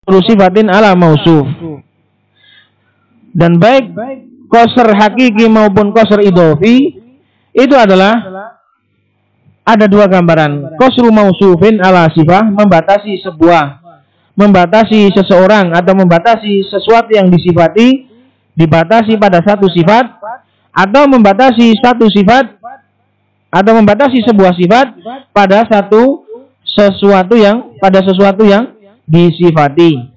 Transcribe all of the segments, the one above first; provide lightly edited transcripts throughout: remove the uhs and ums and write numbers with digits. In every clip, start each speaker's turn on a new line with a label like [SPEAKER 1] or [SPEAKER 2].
[SPEAKER 1] sifatin ala mausuf. Dan baik qasr hakiki maupun qasr idhofi itu adalah ada dua gambaran. Qasru mausufin ala sifah, membatasi seseorang atau membatasi sesuatu yang disifati, dibatasi pada satu sifat, atau membatasi satu sifat atau membatasi sebuah sifat pada sesuatu yang disifati.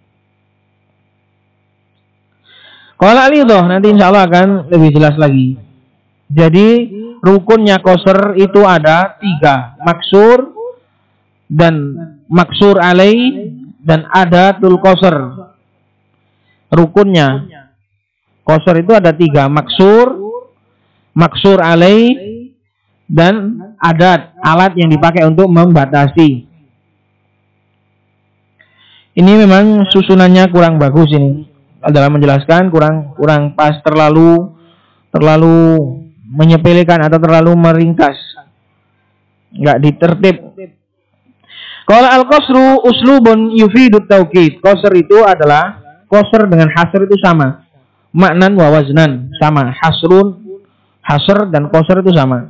[SPEAKER 1] Kalau al-idhah nanti insya Allah akan lebih jelas lagi. Jadi rukunnya qasr itu ada 3, maksur dan maksur alaih dan adatul qasr. Rukunnya qasr itu ada 3, maksur alaih dan alat yang dipakai untuk membatasi. Ini memang susunannya kurang bagus ini. Dalam menjelaskan kurang pas, terlalu menyepelekan atau terlalu meringkas, nggak ditertib. Kalau al-qasru uslubun yufidut taukid, qasr itu adalah qasr dengan hasr itu sama, maknan wa waznan sama, hasr dan qasr itu sama,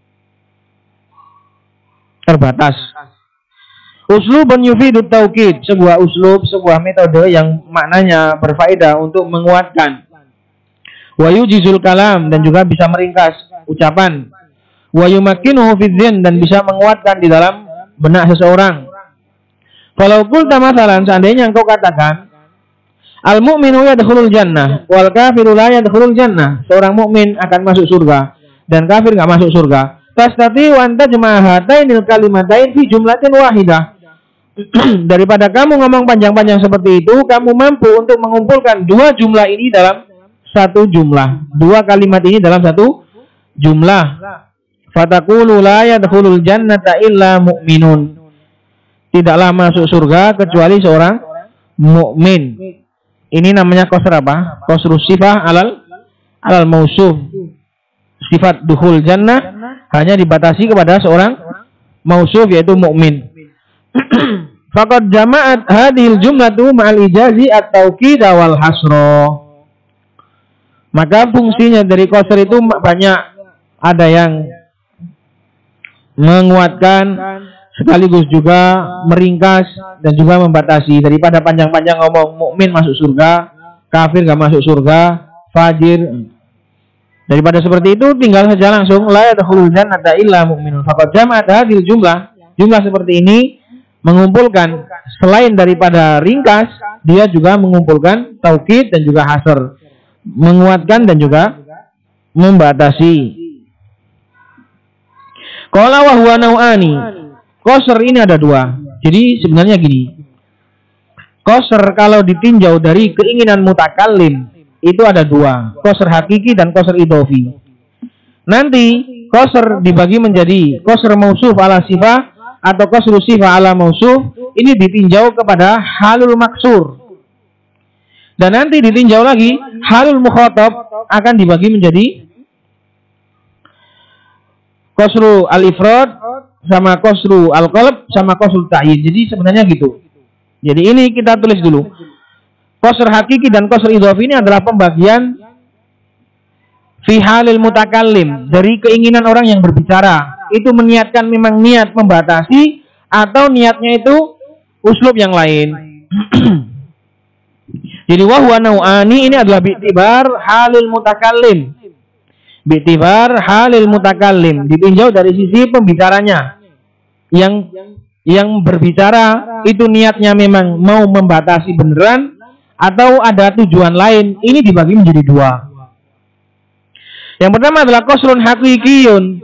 [SPEAKER 1] terbatas. Uslubun yufidut taukid, sebuah metode yang maknanya berfaedah untuk menguatkan. Wa yujizul kalam, dan juga bisa meringkas ucapan. Wa yumakkinuhu fidzin, dan bisa menguatkan di dalam benak seseorang. Kalau qulta masalan, seandainya engkau katakan al mu'minu yadkhulul jannah wal kafiru la yadkhulul jannah, seorang mukmin akan masuk surga dan kafir enggak masuk surga. Tastati wa anta jama'atainil kalimatain fi jumlatin wahidah. Daripada kamu ngomong panjang-panjang seperti itu, kamu mampu untuk mengumpulkan dua jumlah ini dalam satu jumlah, dua kalimat ini dalam satu jumlah. Fataqulu la yadkhulul jannata illa mu'minun, tidaklah masuk surga kecuali seorang mukmin. Ini namanya qasr apa? Qasrus sifah alal mausuf. Sifat dukhul jannah hanya dibatasi kepada seorang mausuf, yaitu mukmin. Faqad jama'at hadhil jumlatu ma'al ijazi at-taukid wal hasra. Maka fungsinya dari qasr itu banyak, ada yang menguatkan sekaligus juga meringkas dan juga membatasi. Daripada panjang-panjang ngomong mukmin masuk surga, kafir enggak masuk surga, fajir, daripada seperti itu tinggal saja langsung la yadkhulul jannata illa mu'minun. Faqad jama'at hadhil jumlah seperti ini mengumpulkan selain daripada ringkas, dia juga mengumpulkan taukid dan juga hasr, menguatkan dan juga membatasi. Qala wa huwa nau'ani. Qasr ini ada dua. Jadi sebenarnya gini. Qasr kalau ditinjau dari keinginan mutakallim itu ada dua, qasr hakiki dan qasr idhofi. Nanti qasr dibagi menjadi qasr mausuf ala sifah atau qasru sifah ala mausuf. Ini ditinjau kepada halul maksur. Dan nanti ditinjau lagi halul mukhatab, akan dibagi menjadi qasru al-ifrad sama qasru al-qalb sama qasru ta'yin. Jadi sebenarnya gitu. Jadi ini kita tulis dulu. Qasr hakiki dan qasr idhofi ini adalah pembagian fi halil mutakallim, dari keinginan orang yang berbicara. Itu meniatkan memang niat membatasi, atau niatnya itu uslub yang lain. Jadi wa huwa nau'ani ini adalah bi'tibar halil mutakallim. Bi'tibar halil mutakallim, ditinjau dari sisi pembicaranya. Yang berbicara itu niatnya memang mau membatasi beneran atau ada tujuan lain. Ini dibagi menjadi dua. Yang pertama adalah qasrun hakikiyun,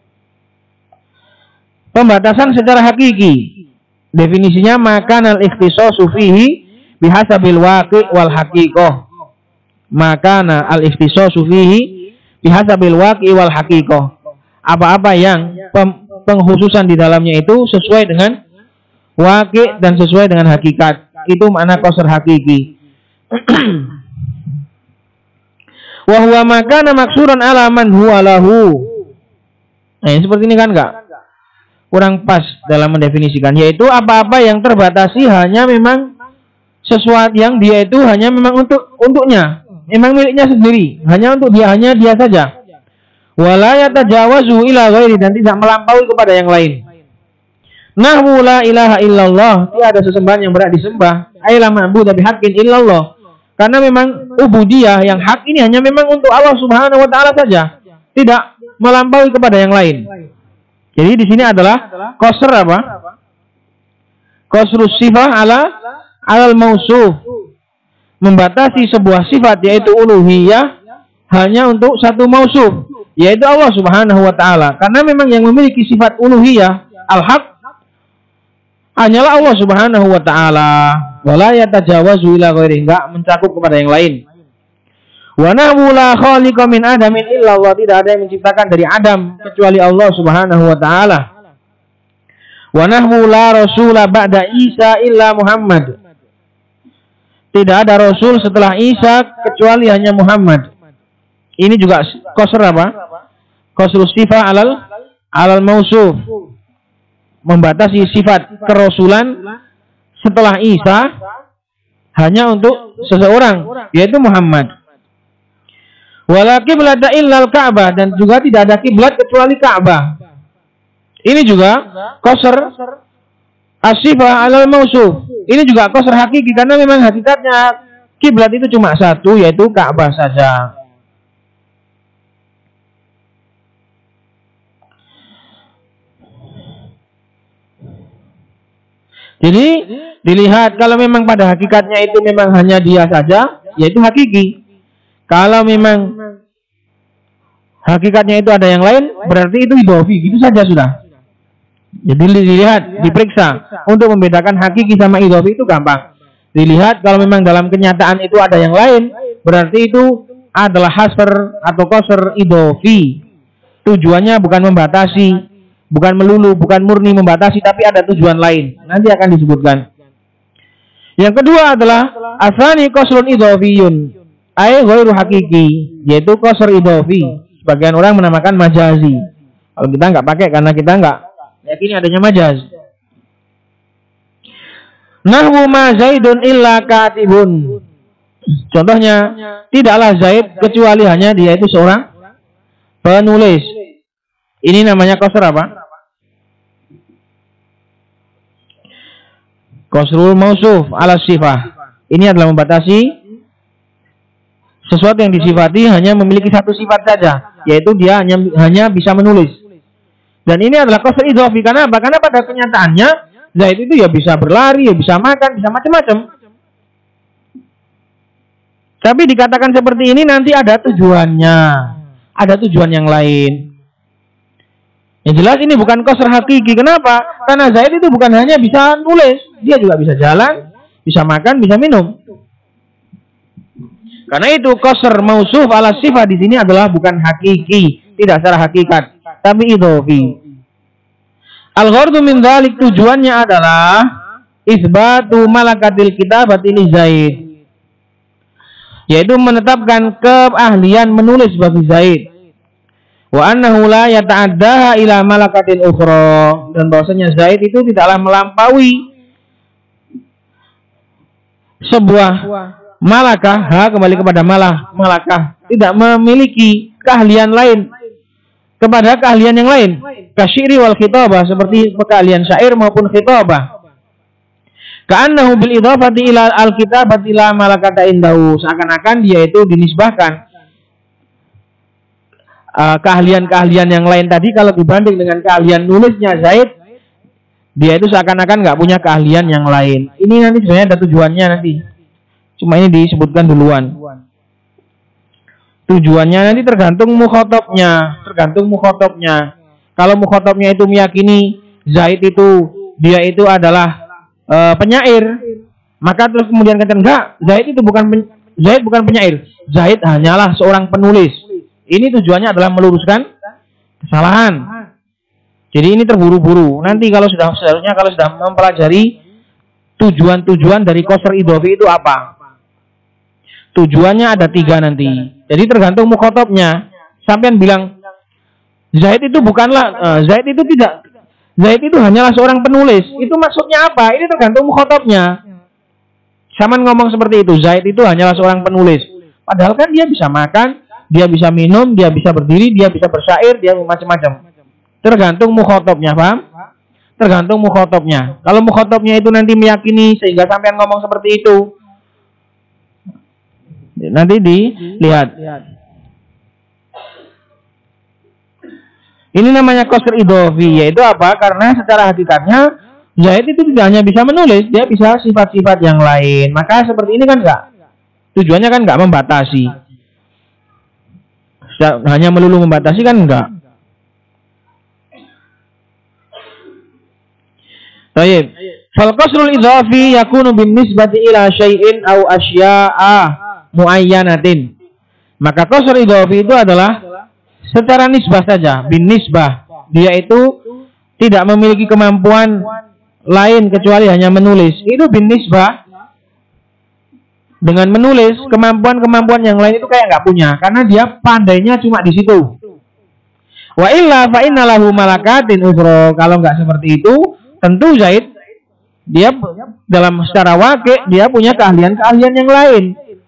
[SPEAKER 1] pembatasan secara hakiki. Definisinya makanal ikhtisasu fihi bihasabil waqi' wal haqiqah. Makana al ikhtisasu fihi bihasabil waqi' wal haqiqah. Apa-apa yang pengkhususan di dalamnya itu sesuai dengan waqi' dan sesuai dengan hakikat. Itu makna qasr hakiki. Wa huwa makana maksuran ala man huwa lahu. Nah, seperti ini kan enggak? Kurang pas dalam mendefinisikan, yaitu apa-apa yang terbatasi hanya memang sesuatu yang dia itu hanya memang untuknya, memang miliknya sendiri, hanya untuk dia, hanya dia saja. Wala yatajawazu ila ghairi, dan tidak melampaui kepada yang lain. Nahwu la ilaha illallah, tiada sesembahan yang berhak disembah, ay la ma'budu bihaqqin illallah. Karena memang ubudiyah yang hak ini hanya memang untuk Allah Subhanahu wa taala saja, tidak melampaui kepada yang lain. Jadi di sini adalah qasr apa? Qasrus sifah alal mausuf. Membatasi sebuah sifat yaitu uluhiyah hanya untuk satu mausuf, yaitu Allah Subhanahu wa taala. Karena memang yang memiliki sifat uluhiyah al-haq hanyalah Allah Subhanahu wa taala. Wala yatajawazu ila ghairi, enggak mencakup kepada yang lain. Wa nahwu la khaliqa min adamin illa Allah, tidak ada yang menciptakan dari Adam kecuali Allah Subhanahu wa taala. Wa nahwu la rasula ba'da Isa illa Muhammad, tidak ada rasul setelah Isa kecuali hanya Muhammad. Ini juga qasr apa? Qasrus sifah alal mausuf, membatasi sifat kerasulan setelah Isa hanya untuk seseorang, yaitu Muhammad. Wala qiblata illal Ka'bah, dan juga tidak ada kiblat kecuali Ka'bah. Ini juga qasr as-sifah alal mausuf. Ini juga qasr hakiki, karena memang hakikatnya kiblat itu cuma satu, yaitu Ka'bah saja. Jadi dilihat, kalau memang pada hakikatnya itu memang hanya dia saja, yaitu hakiki. Kalau memang hakikatnya itu ada yang lain, berarti itu idhofi, gitu saja sudah. Jadi dilihat, diperiksa untuk membedakan hakiki sama idhofi itu gampang. Dilihat kalau memang dalam kenyataan itu ada yang lain, berarti itu adalah hasr atau qasr idhofi. Tujuannya bukan membatasi, bukan melulu, bukan murni membatasi, tapi ada tujuan lain. Nanti akan disebutkan. Yang kedua adalah asani qasrun idhofiyun, ay ghairu hakiki, yaitu qasr idhofi. Sebagian orang menamakan majazi. Kalau kita nggak pakai karena kita nggak yakini adanya majaz. Nahwu ma Zaidun illa katibun. Contohnya, tidaklah Zaid kecuali hanya dia itu seorang penulis. Ini namanya qasr apa? Qasrul mausuf ala sifah. Ini adalah membatasi sesuatu yang disifati hanya memiliki satu sifat saja, yaitu dia hanya bisa menulis. Dan ini adalah qasr idhofi. Karena apa? Karena pada kenyataannya Zaid itu ya bisa berlari, ya bisa makan, bisa macam-macam. Tapi dikatakan seperti ini nanti ada tujuannya, ada tujuan yang lain. Yang jelas ini bukan qasr hakiki. Kenapa? Karena Zaid itu bukan hanya bisa nulis, dia juga bisa jalan, bisa makan, bisa minum. Karena itu qasr mausuf ala sifat di sini adalah bukan hakiki, tidak secara hakikat, tapi idhofi. Al-ghardu min dzalik, tujuannya adalah isbatu malakatil kitabati li Zaid, yaitu menetapkan keahlian menulis bagi Zaid. Wa annahu la yata'addaha ila malakatin ukhra, dan bahwasanya Zaid itu tidaklah melampaui sebuah malakah, kembali kepada malakah, tidak memiliki keahlian lain kepada keahlian yang lain, kasyiri wal khitabah, seperti keahlian syair maupun khitabah. Ka'annahu bil idhafati ila al-kitabati ila malakata indahu, seakan-akan dia itu dinisbahkan keahlian-keahlian yang lain tadi. Kalau dibanding dengan keahlian nulisnya Zaid, dia itu seakan-akan nggak punya keahlian yang lain. Ini nanti sebenarnya ada tujuannya nanti. Cuma ini disebutkan duluan. Tujuannya nanti tergantung mukhatabnya. Kalau mukhatabnya itu meyakini Zaid itu dia itu adalah penyair, maka terus kemudian katakan enggak, Zaid bukan penyair. Zaid hanyalah seorang penulis. Ini tujuannya adalah meluruskan kesalahan. Jadi ini terburu-buru. Nanti kalau sudah mempelajari tujuan-tujuan dari qasr idhofi itu apa? Tujuannya ada 3 nanti. Jadi tergantung mukhatabnya. Sampean bilang Zaid itu Zaid itu hanyalah seorang penulis. Itu maksudnya apa? Ini tergantung mukhatabnya. Saman ngomong seperti itu, Zaid itu hanyalah seorang penulis. Padahal kan dia bisa makan, dia bisa minum, dia bisa berdiri, dia bisa bersyair, dia macam-macam. Tergantung mukhotabnya, paham? Tergantung mukhotabnya. Kalau mukhotabnya itu nanti meyakini sehingga sampean ngomong seperti itu, nanti dilihat. Ini namanya qasr idhofi, yaitu apa? Karena secara hakikatnya Zaid itu tidak hanya bisa menulis, dia bisa sifat-sifat yang lain. Maka seperti ini kan enggak. Tujuannya kan enggak membatasi. Hanya melulu membatasi kan enggak. Baik. Fal qasrul idhofi yakunu bin nisbati ila syai'in aw asya'a muayyanatin. Maka qasr idhofi itu adalah secara nisbah saja, bin nisbah. Dia itu tidak memiliki kemampuan lain kecuali hanya menulis. Itu bin nisbah. Dengan menulis, kemampuan-kemampuan yang lain itu kayak nggak punya, karena dia pandainya cuma di situ. Wa illa fa inna lahu malakatin ukhra. Kalau nggak seperti itu, tentu Zaid dia dalam secara wakil dia punya keahlian-keahlian yang lain.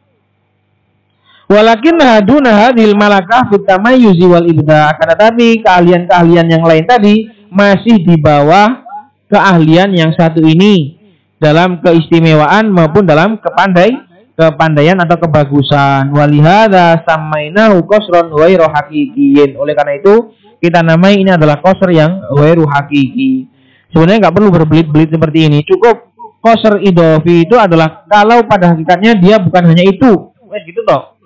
[SPEAKER 1] Walakin haduna hadhil malakah fit tamayyuzi wal ibda. Akan tetapi keahlian-keahlian yang lain tadi masih di bawah keahlian yang satu ini dalam keistimewaan maupun dalam kepandaian atau kebagusan. Walihada samainahu qasran ghairu haqiqiyyin. Oleh karena itu kita namai ini adalah qasr yang ghairu haqiqi. Sebenarnya nggak perlu berbelit-belit seperti ini. Cukup qasr idhofi itu adalah kalau pada hakikatnya dia bukan hanya itu. Wes gitu toh.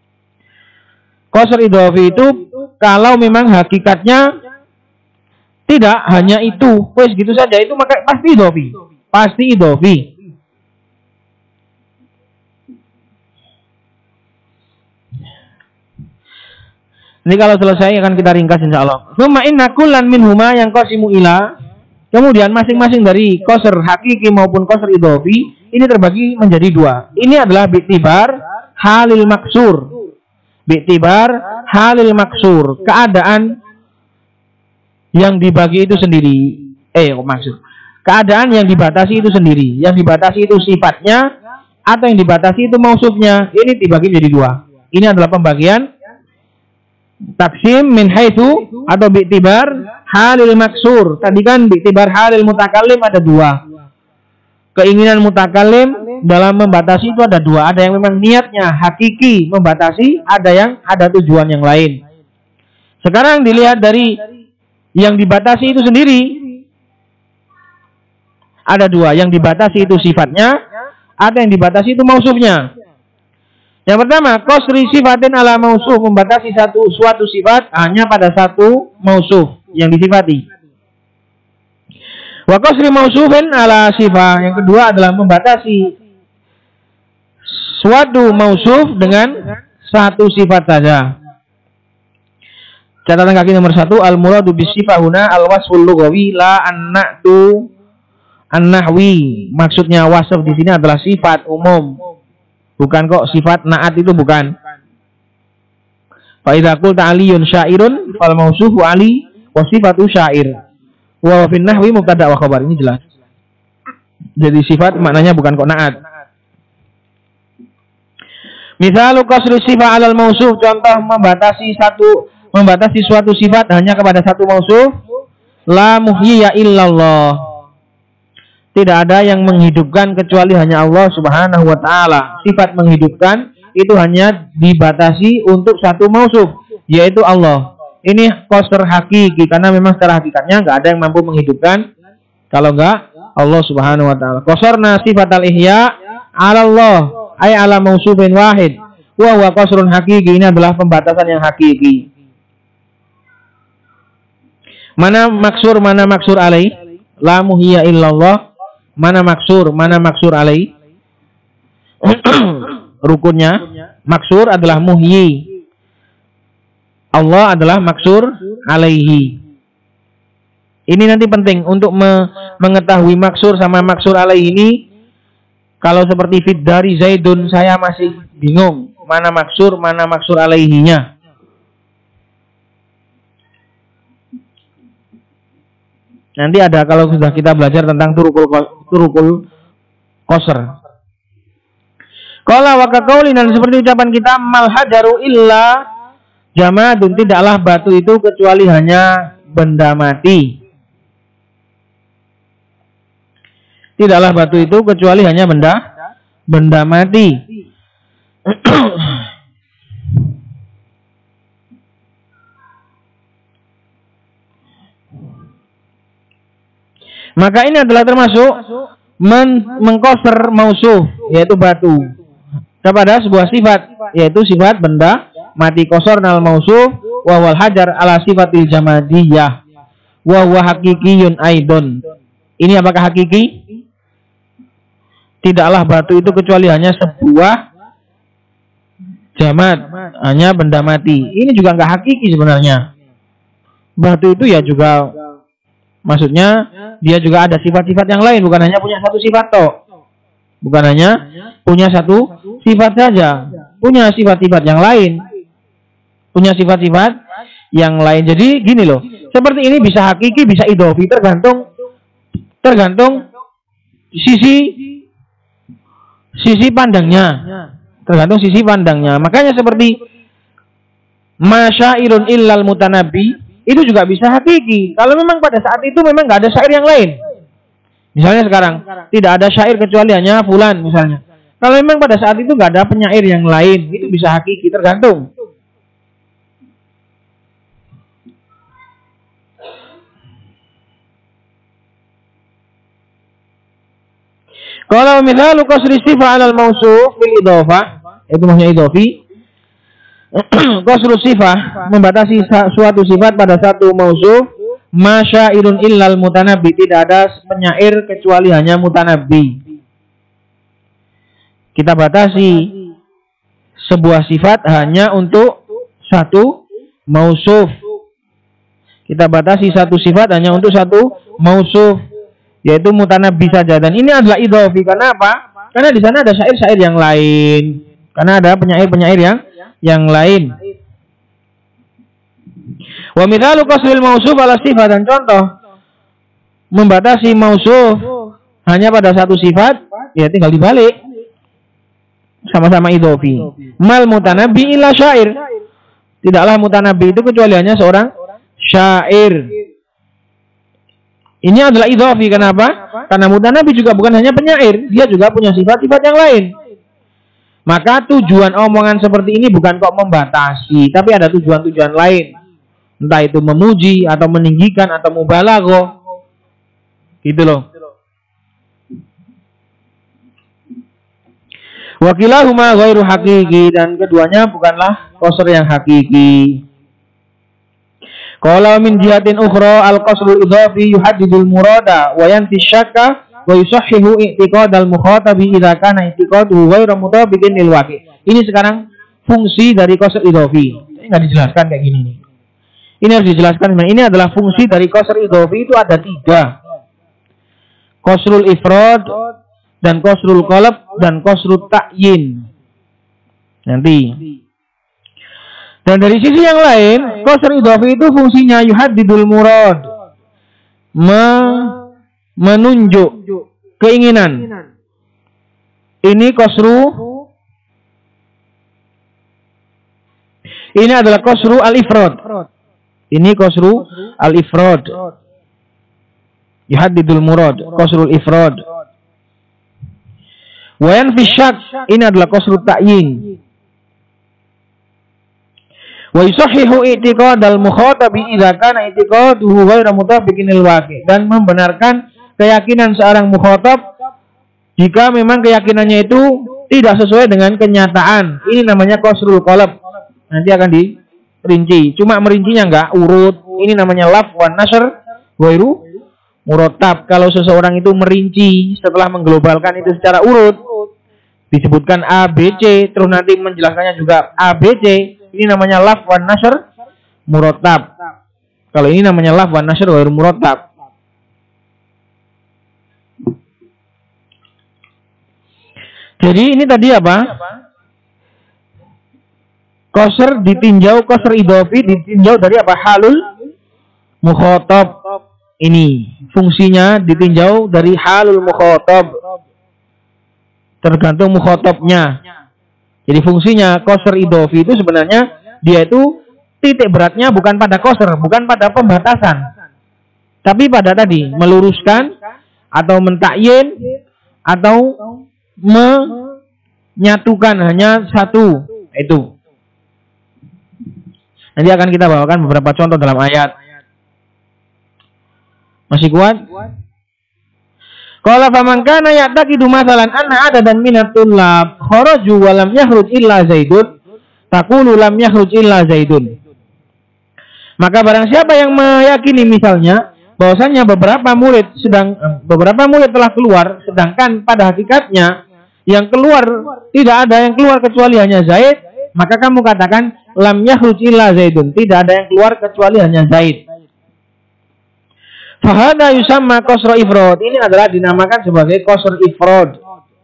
[SPEAKER 1] Qasr idhofi itu kalau memang hakikatnya tidak hanya itu, wes gitu saja, itu maka pasti idhofi. Pasti idhofi. Ini kalau selesai akan kita ringkas insyaallah. Summa inna kullan minhuma yang qasimu ila. Kemudian masing-masing dari qasr hakiki maupun qasr idhofi ini terbagi menjadi dua. Ini adalah bi'tibar halil maksur. Bi'tibar halil maksur, keadaan yang dibagi itu sendiri. Maksud. Keadaan yang dibatasi itu sendiri. Yang dibatasi itu sifatnya atau yang dibatasi itu mausufnya. Ini dibagi menjadi dua. Ini adalah pembagian taksim min haitsu atau bi'tibar halil maksur. Tadi kan bi'tibar halil mutakallim ada dua. Keinginan mutakallim dalam membatasi itu ada dua. Ada yang memang niatnya hakiki membatasi, ada yang ada tujuan yang lain. Sekarang dilihat dari yang dibatasi itu sendiri. Ada dua. Yang dibatasi itu sifatnya, ada yang dibatasi itu mausufnya. Yang pertama, qasri sifatin ala mausuf, membatasi suatu sifat hanya pada satu mausuf yang disifati. Wa qasri mausufin ala sifah, yang kedua adalah membatasi suatu mausuf dengan satu sifat saja. Catatan kaki nomor 1, al-muradu bisifah huna al-wasful lughawi la an-na'tu an-nahwi. Maksudnya wasf di sini adalah sifat umum. Bukan kok sifat na'at itu bukan. Fa idza qulta aliyun syairun fal mausufu ali wa sifatu syair. Wa fi nahwi mubtada wa khabar. Ini jelas. Jadi sifat maknanya bukan kok na'at. Misalu qasri sifat 'alal mausuf, contoh membatasi suatu sifat hanya kepada satu mausuf. La muhyiya illallah. Tidak ada yang menghidupkan kecuali hanya Allah Subhanahu wa taala. Sifat menghidupkan itu hanya dibatasi untuk satu mausuf, yaitu Allah. Ini qasr hakiki karena memang secara hakikatnya enggak ada yang mampu menghidupkan kalau enggak Allah Subhanahu wa taala. Qasarna sifatal ihya 'ala Allah ay 'ala mausufin wahid. Wa huwa qasrun hakiki. Ini adalah pembatasan yang hakiki. Mana maksur alaih? La muhyiya illallah. Mana maksur alaih? Rukunnya maksur adalah muhyi. Allah adalah maksur alaihi. Ini nanti penting untuk mengetahui maksur sama maksur alaihi ini. Kalau seperti fid dari Zaidun saya masih bingung mana maksur alaihinya. Nanti ada kalau sudah kita belajar tentang turukul qasr. Qala wa kaqauli, dan seperti ucapan kita, mal hajaru illa jamadun, tidaklah batu itu kecuali hanya benda mati. Tidaklah batu itu kecuali hanya benda mati. Maka ini adalah termasuk mengkoser mausuh, yaitu batu, kepada sebuah sifat, yaitu sifat benda mati. Kosor nal mausuh wa wal hajar ala sifatil jamadiyah wa huwa hakikiyun aidon. Ini apakah hakiki? Tidaklah batu itu kecuali hanya sebuah jamad, hanya benda mati. Ini juga enggak hakiki sebenarnya. Batu itu ya juga, maksudnya dia juga ada sifat-sifat yang lain, bukan hanya punya satu sifat toh. Bukan hanya punya satu sifat saja, punya sifat-sifat yang lain. Punya sifat-sifat yang lain. Jadi gini loh, seperti ini bisa hakiki, bisa idhofi, tergantung sisi pandangnya. Tergantung sisi pandangnya. Makanya seperti masyairun illal mutanabbi, itu juga bisa hakiki. Kalau memang pada saat itu memang nggak ada syair yang lain. Misalnya sekarang tidak ada syair kecuali hanya fulan misalnya. Kalau memang pada saat itu nggak ada penyair yang lain, itu bisa hakiki, tergantung. Kalau misalnya qasri sifat 'alal mausuf bil idhofah, itu maksudnya idhofi. Qasru sifah, membatasi suatu sifat pada satu mausuf, masyairun illal mutanabbi, tidak ada penyair kecuali hanya mutanabbi. Kita batasi sebuah sifat hanya untuk satu mausuf. Kita batasi satu sifat hanya untuk satu mausuf, yaitu mutanabbi saja. Dan ini adalah idhofi. Karena apa? Karena di sana ada syair-syair yang lain. Karena ada penyair-penyair yang lain. Wa mithalu qasril mausuf ala sifat, dan contoh membatasi mausuf hanya pada satu sifat, ya tinggal dibalik. Sama-sama idhofi. Mal mutanabbi illa syair. Tidaklah mutanabbi itu kecuali hanya seorang syair. Ini adalah idhofi. Kenapa? Karena mutanabbi juga bukan hanya penyair, dia juga punya sifat-sifat yang lain. Maka tujuan omongan seperti ini bukan kok membatasi, tapi ada tujuan-tujuan lain. Entah itu memuji atau meninggikan atau mubalaghah. Gitu loh. Wa kilahuma ghairu haqiqi, dan keduanya bukanlah qasr yang hakiki. Qala min jihatin ukhra al-qasrul idhafi yuhaddidul murada wa yanfi syakka wa yusahhihu i'tiqadal mukhatabi idza kana i'tiqaduhu ghairu mutabiqin lil waqi'. Ini sekarang fungsi dari qasr idhafi. Ini enggak dijelaskan kayak gini nih. Ini harus dijelaskan. Ini adalah fungsi dari qasr idhafi, itu ada 3. Qasrul ifrad, dan qasrul qalb, dan qasrul ta'yin. Nanti. Dan dari sisi yang lain, qasr idhafi itu fungsinya yuhaddidul murad, menunjuk keinginan. Ini ini adalah qasru al-ifrad. Ini qasru al-ifrad. Yuhaddidul murad, qasrul ifrad. Wa yanfi syak, ini adalah qasru ta'yin. Wa yusahhihu i'tiqadal mukhatabi idza kana i'tiqaduhu ghairu mutabiqin lil waqi', dan membenarkan keyakinan seorang mukhatab jika memang keyakinannya itu tidak sesuai dengan kenyataan. Ini namanya qasrul qalb. Nanti akan dirinci. Cuma merincinya enggak urut. Ini namanya laf wan nasr ghairu murattab. Kalau seseorang itu merinci setelah mengglobalkan itu secara urut, disebutkan A, B, C, terus nanti menjelaskannya juga A, B, C, ini namanya laf wan nasr murattab. Kalau ini namanya laf wan nasr ghairu murattab. Jadi ini tadi apa? Qasr ditinjau, qasr idhafi ditinjau dari apa? Halul mukhatab. Ini fungsinya ditinjau dari halul mukhatab. tergantung mukhatabnya. Jadi fungsinya qasr idhofi itu sebenarnya dia itu titik beratnya bukan pada qasr, bukan pada pembatasan, tapi pada tadi meluruskan atau mentakyin atau menyatukan hanya satu. Itu nanti akan kita bawakan beberapa contoh dalam ayat. Masih kuat? Qala faman kana ya'taqidu mathalan anna adadan minat tullab kharaju wa lam yakhruj illa zaidun taqulu lam yakhruj illa zaidun. Maka barang siapa yang meyakini misalnya bahwasanya beberapa murid telah keluar, sedangkan pada hakikatnya yang keluar tidak ada yang keluar kecuali hanya Zaid, maka kamu katakan lam yakhruj illa zaidun, tidak ada yang keluar kecuali hanya Zaid. Fahada yusamma qasr ifrad. Ini adalah dinamakan sebagai qasr ifrad.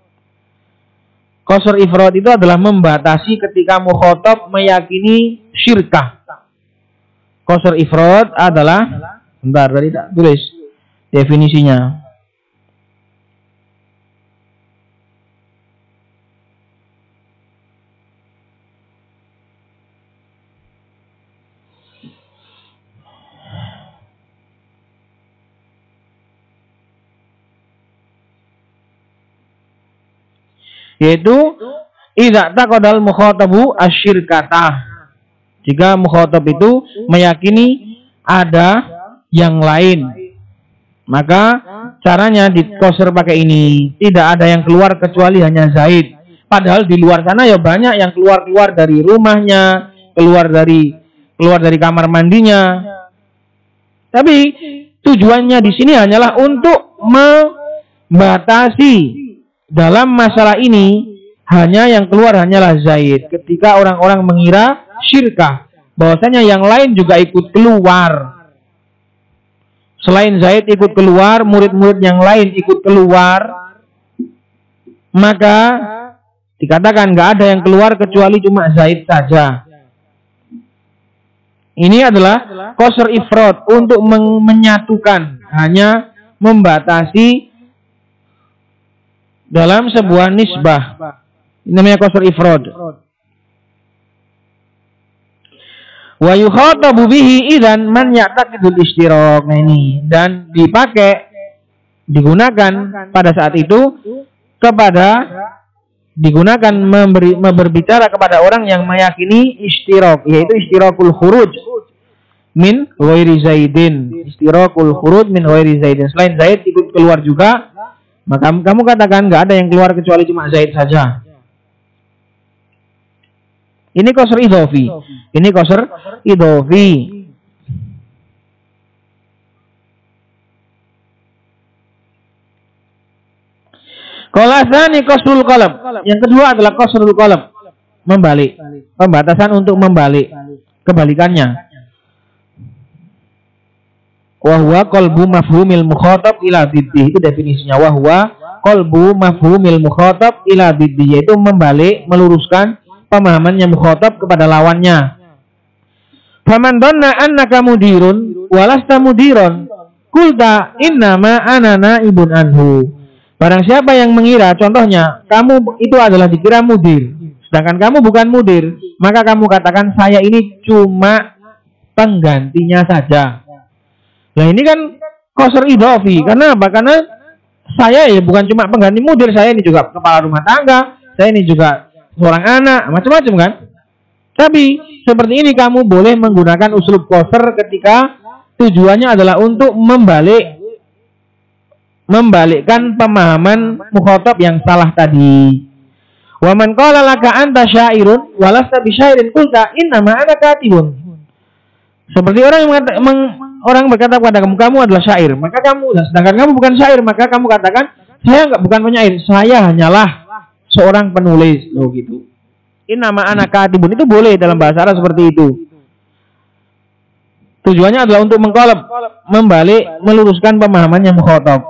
[SPEAKER 1] Qasr ifrad itu adalah membatasi ketika mukhatab meyakini syirkah. Qasr ifrad adalah, bentar tadi tak tulis definisinya. Yaitu idza taqadal mukhatabu asyirkatah. Jika mukhatab itu meyakini ada yang lain, maka caranya di qasr pakai ini, tidak ada yang keluar kecuali hanya Zaid. Padahal di luar sana ya banyak yang keluar dari rumahnya, keluar dari kamar mandinya. Tapi tujuannya di sini hanyalah untuk membatasi. Dalam masalah ini hanya yang keluar hanyalah Zaid. Ketika orang-orang mengira syirkah, bahwasanya yang lain juga ikut keluar. Selain Zaid ikut keluar, murid-murid yang lain ikut keluar, maka dikatakan nggak ada yang keluar kecuali cuma Zaid saja. Ini adalah qasr ifrad untuk menyatukan, hanya membatasi dalam sebuah nisbah. Ini namanya qasr ifrad. Wa yukhatabu bihi idzan man ya'taqidul ishtirak. Nah ini, dan digunakan pada saat itu digunakan berbicara kepada orang yang meyakini ishtirak, yaitu ishtirakul khuruj min ghairi zaidin. Ishtirakul khuruj min ghairi zaidin. Selain Zaid ikut keluar juga, maka kamu katakan nggak ada yang keluar kecuali cuma Zaid saja. Ini qasr idhofi. Ini qasr idhofi. Qala tsani qasrul qalam. Yang kedua adalah qasrul qalam. Membalik. Pembatasan untuk membalik. Kebalikannya. Wahwa qalbu mafhumil mukhatab ila biddi. Itu definisinya. Wahwa qalbu mafhumil mukhatab ila biddi. Yaitu membalik, meluruskan pemahamannya mukhatab kepada lawannya. Faman dhanna annaka mudirun walasta mudiron qulta innama ana naibun anhu. Barang siapa yang mengira, contohnya, kamu itu adalah dikira mudir, sedangkan kamu bukan mudir, maka kamu katakan saya ini cuma penggantinya saja. Nah ini kan qasr idhofi. Karena apa? Karena saya ya bukan cuma pengganti mudir, saya ini juga kepala rumah tangga, saya ini juga seorang anak, macam-macam kan. Tapi seperti ini kamu boleh menggunakan uslub qasr ketika tujuannya adalah untuk membalikkan pemahaman mukhatab yang salah tadi. Wa man qala laka anta syairun walasta bisyairin qulta innama ana katibun. Seperti orang berkata kepada kamu adalah syair, maka sedangkan kamu bukan syair, maka kamu katakan saya bukan penyair, saya hanyalah seorang penulis. Loh gitu. Innama ana katibun itu boleh dalam bahasa Arab seperti itu. Tujuannya adalah untuk membalik, meluruskan pemahamannya mukhatab.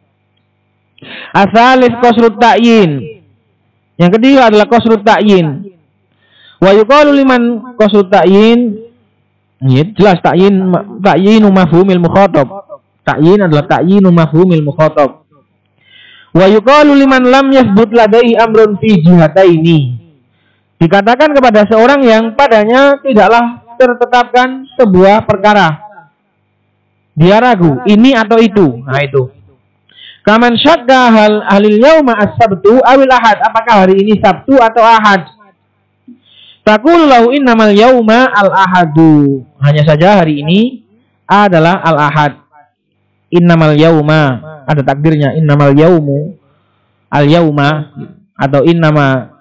[SPEAKER 1] Asalis qasrut ta'yin. Yang ketiga adalah qasrut ta'yin. Wa yuqalu liman qasrut ta'yin. Ya, jelas ta'yinu mafhumil mukhatab. Ta'yin adalah ta'yinu mafhumil mukhatab. Wa yuqalu liman lam yathbut ladaihi amrun fi jihataini. Dikatakan kepada seorang yang padanya tidaklah tertetapkan sebuah perkara. Dia ragu, ini atau itu. Nah itu. Kaman syakka halil yauma as-sabtu awil ahad. Apakah hari ini Sabtu atau Ahad? Taqulu lahu innamal yauma al-ahadu. Hanya saja hari ini adalah al-ahad. Innamal yauma, ada takdirnya innamal yaumu al-yauma atau innama.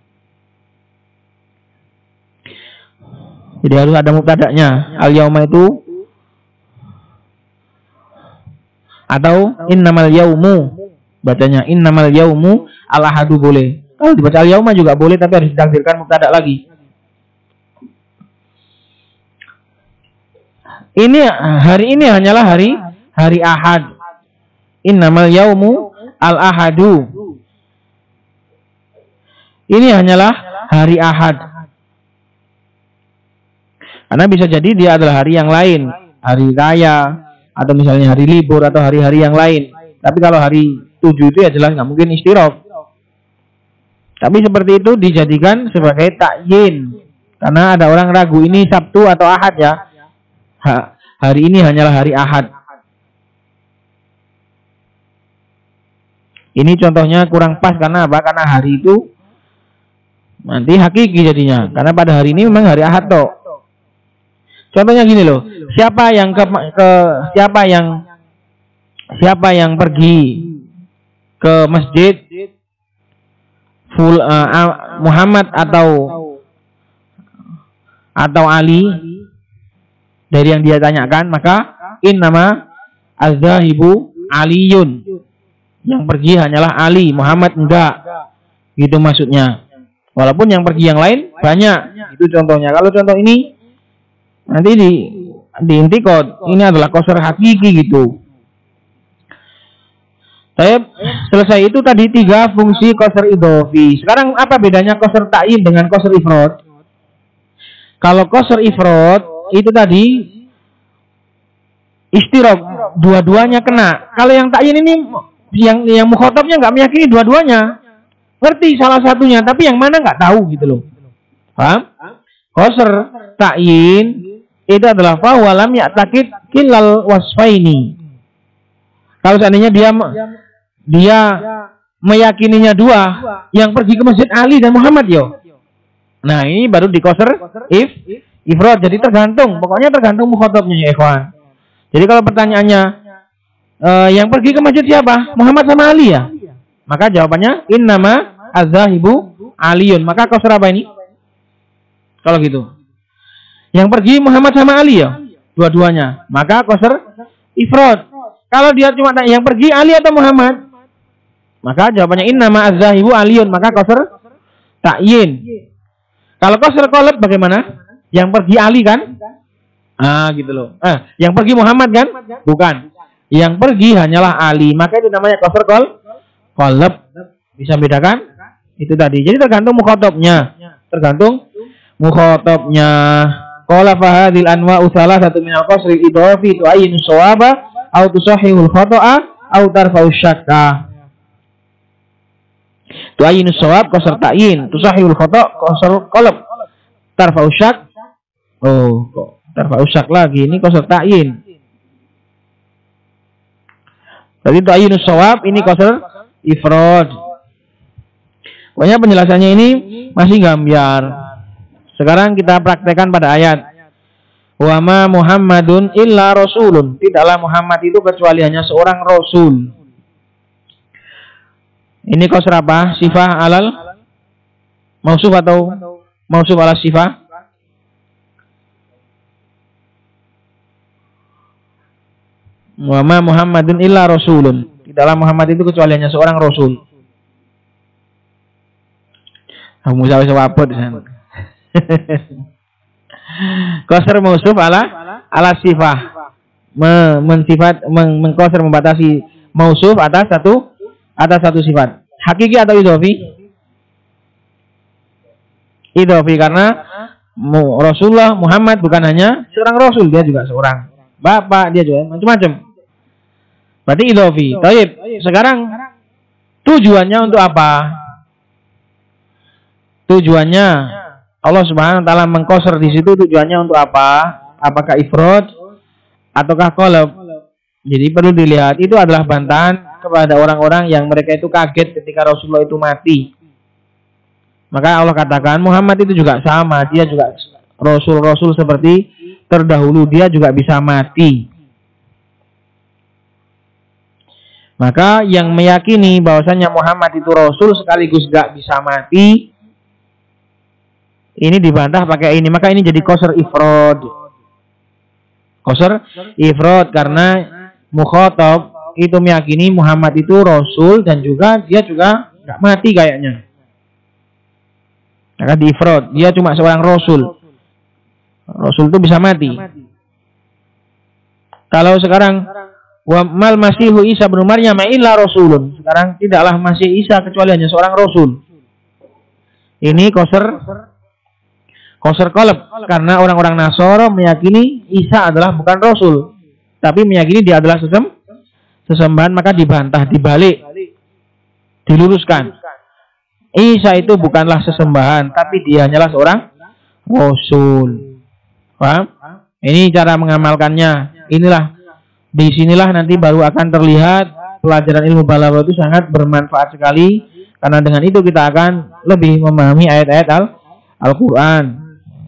[SPEAKER 1] Jadi harus ada mubtada'nya. Al-yauma itu atau innamal yaumu, bacanya innamal yaumu al-ahadu boleh. Kalau dibaca al-yauma juga boleh, tapi harus ditakdirkan mubtada' lagi. Ini hari ini hanyalah hari Ahad. Innamal yaumu al-ahadu. Ini hanyalah hari Ahad. Karena bisa jadi dia adalah hari yang lain, hari raya, atau misalnya hari libur, atau hari-hari yang lain. Tapi kalau hari 7 itu ya jelas nggak mungkin istiraf. Tapi seperti itu dijadikan sebagai takyin. Karena ada orang ragu ini Sabtu atau Ahad ya. Hari ini hanyalah hari Ahad. Ini contohnya kurang pas karena apa? Karena hari itu nanti hakiki jadinya. Karena pada hari ini memang hari Ahad toh. Contohnya gini loh. Siapa yang pergi ke masjid Muhammad atau Ali dari yang dia tanyakan, maka innama az-zahibu Aliyun. Yang pergi hanyalah Ali, Muhammad enggak. Gitu maksudnya. Walaupun yang pergi yang lain banyak. Itu contohnya. Kalau contoh ini nanti di intikot, ini adalah qasr hakiki gitu. Selesai itu tadi 3 fungsi qasr idhofi. Sekarang apa bedanya qasr ta'yin dengan qasr ifrad? Kalau qasr ifrad itu tadi istirab, dua-duanya kena. Kalau yang ta'yin ini yang mukhatabnya nggak meyakini dua-duanya, ngerti salah satunya, tapi yang mana nggak tahu gitu loh. Paham? Qasr ta'yin itu adalah fa walam ya'taqid kilal wasfaini. Kalau seandainya dia meyakininya dua, yang pergi ke masjid Ali dan Muhammad yo. Nah, ini baru di qasr ifrad. Jadi pokoknya tergantung mukhatabnya ya ikhwan. Jadi kalau pertanyaannya yang pergi ke masjid siapa? Muhammad sama Ali ya? Maka jawabannya innama az-zahibu Aliyun. Maka qasr apa ini? Kalau gitu. Yang pergi Muhammad sama Ali ya? Dua-duanya. Maka qasr ifrad. Kalau dia cuma yang pergi Ali atau Muhammad, maka jawabannya innama az-zahibu Aliyun. Maka qasr ta'yin. Kalau qasr qalb bagaimana? Yang pergi Ali kan? Gitu loh. Yang pergi Muhammad kan? Bukan. Yang pergi hanyalah Ali. Maka itu namanya qasr qalb. Bisa bedakan? Itu tadi. Jadi tergantung mukhatabnya. Qala fa hadhil anwa'u salasatu min al-qasr al-idhafi tu'ayyin as-sawaba aw tusahhihu al-khata'a aw tarfa'u asy-syakka. Tu'ayyin as-sawab qasr ta'yin, tusahhihu al-khata' qasr qalb, tarfa'u syak. Kok tarfa'u syak lagi, ini qasr ta'yin. Tadi tu'ayyin as-sawab, ini qasr ifrad. Pokoknya penjelasannya ini masih gambar. Sekarang kita praktekkan pada ayat. Wa ma Muhammadun illa rasulun. Tidaklah Muhammad itu kecuali hanya seorang rasul. Ini qasr apa? Sifah alal mausuf atau mausuf ala sifah? Wa ma Muhammadun illa rasulun. Tidaklah Muhammad itu kecuali hanya seorang rasul. Kamu bisa apa di sana? Qasr mausuf ala sifah, mengqasr membatasi mausuf atas satu sifat. Hakiki atau idhofi? Idhofi karena Rasulullah Muhammad bukan hanya seorang rasul, dia juga seorang bapak, dia juga macam-macam. Berarti idhofi. Baik. Sekarang Tujuannya untuk apa? Tujuannya Allah Subhanahu wa taala mengqasr di situ tujuannya untuk apa? Apakah ifrad ataukah qalb? Jadi perlu dilihat, itu adalah bantahan kepada orang-orang yang mereka itu kaget ketika Rasulullah itu mati. Maka Allah katakan Muhammad itu juga sama, dia juga rasul-rasul seperti terdahulu, dia juga bisa mati. Maka yang meyakini bahwasanya Muhammad itu rasul sekaligus gak bisa mati, ini dibantah pakai ini. Maka ini jadi qasr ifrad. Qasr ifrad karena mukhatab itu meyakini Muhammad itu rasul dan juga dia juga gak mati kayaknya. Maka di ifrad, dia cuma seorang rasul. Rasul itu bisa mati. Kalau sekarang wa mal masihu Isa bin Maryam illa rasulun. Sekarang tidaklah Masih Isa kecuali hanya seorang rasul. Ini qasr qalb karena orang-orang Nasara meyakini Isa adalah bukan rasul, tapi meyakini dia adalah sesembahan, maka dibantah, dibalik, diluruskan. Isa itu bukanlah sesembahan, tapi dia hanyalah seorang rasul. Paham? Ini cara mengamalkannya. Inilah, disinilah nanti baru akan terlihat pelajaran ilmu balaghah itu sangat bermanfaat sekali, karena dengan itu kita akan lebih memahami ayat-ayat Al-Quran.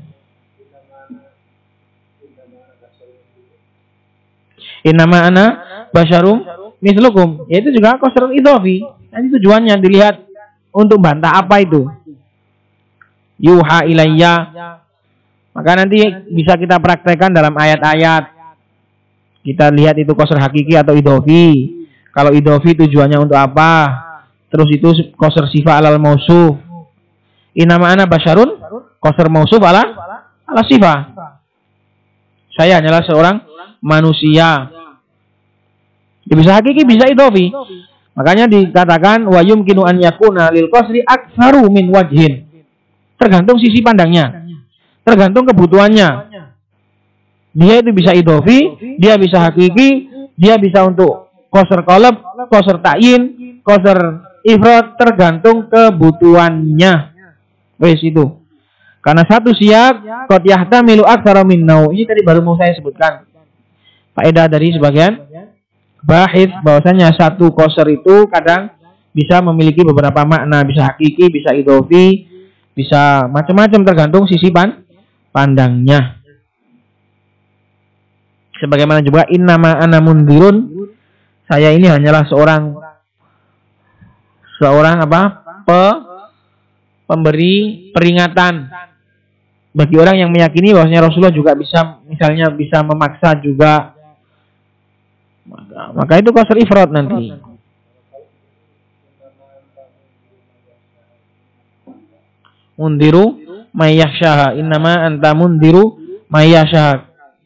[SPEAKER 1] Innama ana basyarum mislukum, yaitu juga qasr idhofi. Nanti tujuannya dilihat untuk bantah apa itu. Yuha ilayya. Maka nanti bisa kita praktekkan dalam ayat-ayat. Kita lihat itu qasr hakiki atau idhofi. Kalau idhofi tujuannya untuk apa? Terus itu qasr sifat alal mausuf. Innama ana basyarun, qasr mausuf ala sifat. Saya hanyalah seorang manusia. Ya, bisa hakiki, bisa idhofi. Makanya dikatakan wa yumkinu an yakuna lil qasri aktsaru min wajhin. Tergantung sisi pandangnya. Tergantung kebutuhannya. Dia itu bisa idhofi, dia bisa hakiki, dia bisa untuk qasr qalb, qasr ta'yin, qasr ifrad, tergantung kebutuhannya. Wes itu. Karena satu siap qad yahtamilu aktsara min naw. Ini tadi baru mau saya sebutkan. Faedah dari sebagian bahis bahwasanya satu qasr itu kadang bisa memiliki beberapa makna, bisa hakiki, bisa idhofi, bisa macam-macam tergantung sisi pandangnya. Sebagaimana juga innama ana mundirun, saya ini hanyalah seorang pemberi peringatan bagi orang yang meyakini bahwasanya Rasulullah juga bisa, misalnya bisa memaksa juga, maka itu qasr ifrad nanti. Mundiru mayyasyaha, innama anta mundiru mayyasyaha.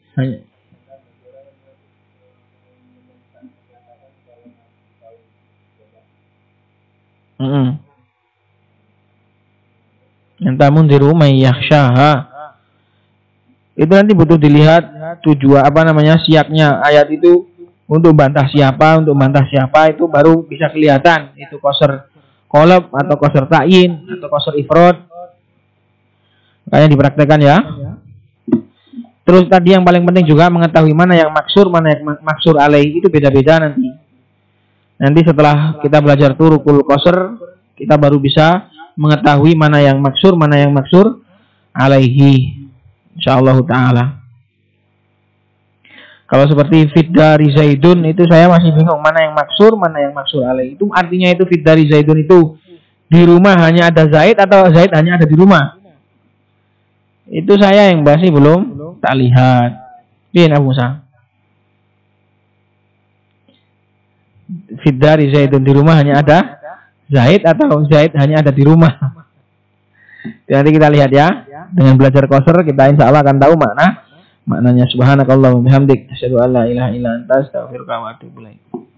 [SPEAKER 1] Anta mundiru mayyasyaha. Itu nanti butuh dilihat tujuan siapnya ayat itu untuk bantah siapa, itu baru bisa kelihatan itu qasr qalb atau qasr ta'yin atau qasr ifrad. Makanya dipraktekkan ya. Terus tadi yang paling penting juga mengetahui mana yang maksur, mana yang maksur alaih, itu beda-beda nanti. Nanti setelah kita belajar turukul qasr, kita baru bisa mengetahui mana yang maksur alaihi. Insyaallah ta'ala. Kalau seperti fiddari Zaidun itu saya masih bingung mana yang maksur alaihi. Itu artinya itu fiddari Zaidun itu di rumah hanya ada Zaid atau Zaid hanya ada di rumah. Itu saya yang masih belum tak lihat. Bin Abu Musa. Fiddari Zaidun di rumah hanya ada Zaid atau Zaid hanya ada di rumah. Nanti kita lihat ya. Dengan belajar qasr kita insya Allah akan tahu maknanya. Subhanakallahumma bihamdik asyhadu an la ilaha illa anta astaghfiruka wa atubu ilaik.